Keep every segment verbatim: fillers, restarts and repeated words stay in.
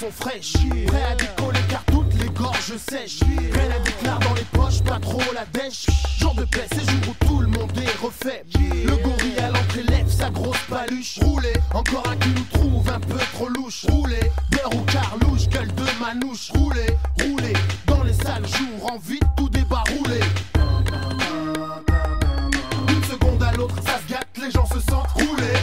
sont fraîches. Prêt à décoller car toutes les gorges sèchent. Rien à déclare dans les poches, pas trop la dèche. Jour de paix, c'est jour où tout le monde est refait. Le gorille à l'entrée lève sa grosse paluche. Roulez, encore un qui nous trouve un peu trop louche. Roulez, beurre ou carlouche, gueule de manouche. Roulez, roulez, dans les sales jours, en vite tout débarroulé. D'une seconde à l'autre, ça se gâte, les gens se sentent rouler.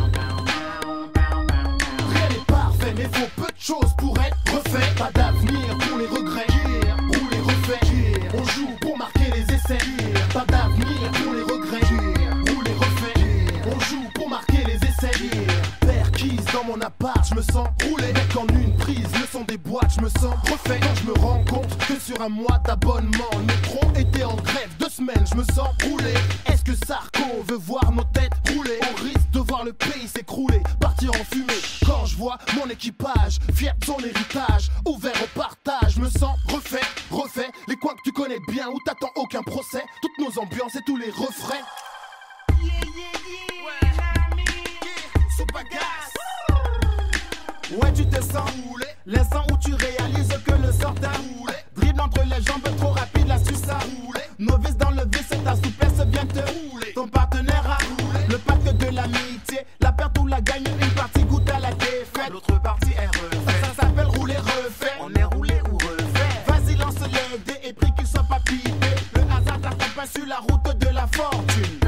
Rien n'est parfait, mais faut peu de choses pour être refait. Pas d'avenir pour les regrets, rouler refait. On joue pour marquer les essais. Pas d'avenir pour les regrets, rouler refait. On joue pour marquer les essais. Perquise dans mon appart, je me sens roulé. Mec en une prise, le son des boîtes, je me sens refait. Quand je me rends compte que sur un mois d'abonnement, le métro était en grève deux semaines, je me sens roulé. Est-ce que Sarko veut voir nos têtes rouler? On risque de voir le pays s'écrouler, partir en fumée. Quand je vois mon équipage, fier de son héritage, ouvert au partage, je me sens refait, refait. Les coins que tu connais bien, où t'attends aucun procès, toutes nos ambiances et tous les refrains. Yeah, yeah, yeah, ouais. Yeah, Sopagas. Ouais, tu te sens roulé. L'instant où tu réalises que le sort t'a roulé. Dribble entre les jambes, trop rapide, l'astuce à rouler. Novice dans le vice, ta souplesse vient te rouler. Ton partenaire a roulé. Le pacte de l'amitié, la perte ou la gagne, une partie goûte à la défaite. L'autre partie est refaite. Ça s'appelle rouler refait. On est roulé ou refait. Vas-y, lance les dés et prie qu'ils soient pas pipés. Le hasard t'accompagne sur la route de la fortune.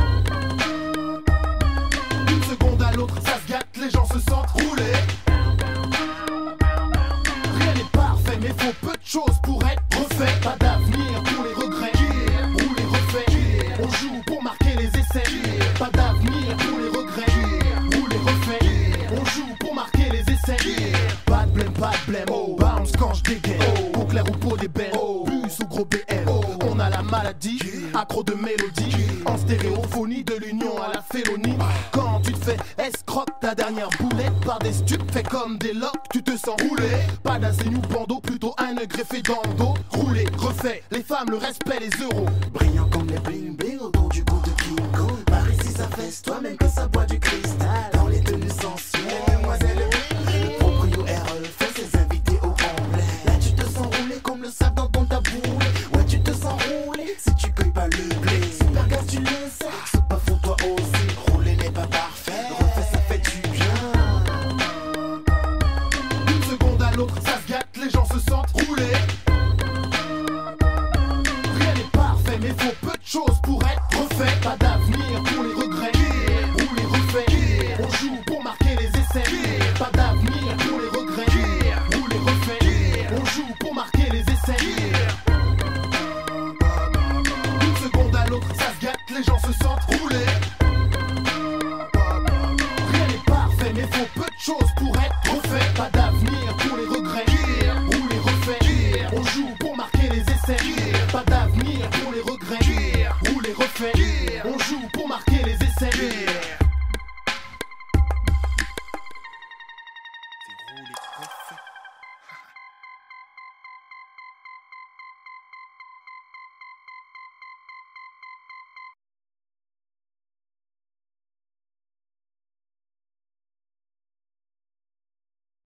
D'une seconde à l'autre, ça se gâte, les gens se sentent rouler. Mais faut peu de choses pour être refait. Pas d'avenir pour les regrets, rouler refait. On joue pour marquer les essais. Pas d'avenir pour les regrets, rouler refait. On joue pour marquer les essais. Pas de blême, pas de blême, oh. Bounce quand je dégaine, oh. Au clair ou peau d'ébène, oh. Bus ou gros B M, oh. On a la maladie, accro de mélodie, en stéréophonie de l'union à la félonie. Quand tu te fais escroque ta dernière boulette par des stupes fait comme des locks, tu te sens roulé. Pas d'un ou bandeau, plutôt un greffé dans le dos. Roulé, refait, les femmes, le respect, les euros. Brillant comme les bling bling au dos du goût de King Kong. Par ici ça fesse toi-même que ça boit du cristal. Dans les tenues sensuelles, demoiselle le proprio R fait ses invités au complet. Là tu te sens roulé comme le sable dans ton taboulé. Ouais tu te sens roulé si tu cueilles pas le blé. Super gaz tu le sais, c'est pas faux toi aussi. Rouler n'est pas parfait, refait ça fait du bien. D'une seconde à l'autre ça se gâte, les gens se sentent roulés. Rien n'est parfait, mais faut peu de choses pour être refait. Pas d'avenir pour les regrets, rouler refait. On joue pour marquer les essais. Pas d'avenir pour les regrets, rouler refait. On joue pour marquer les essais. D'une seconde à l'autre, ça se gâte, les gens se sentent roulés. Rien n'est parfait, mais faut peu de choses pour être refait. Pas d'avenir pour les regrets, rouler refait. On joue pour marquer les essais.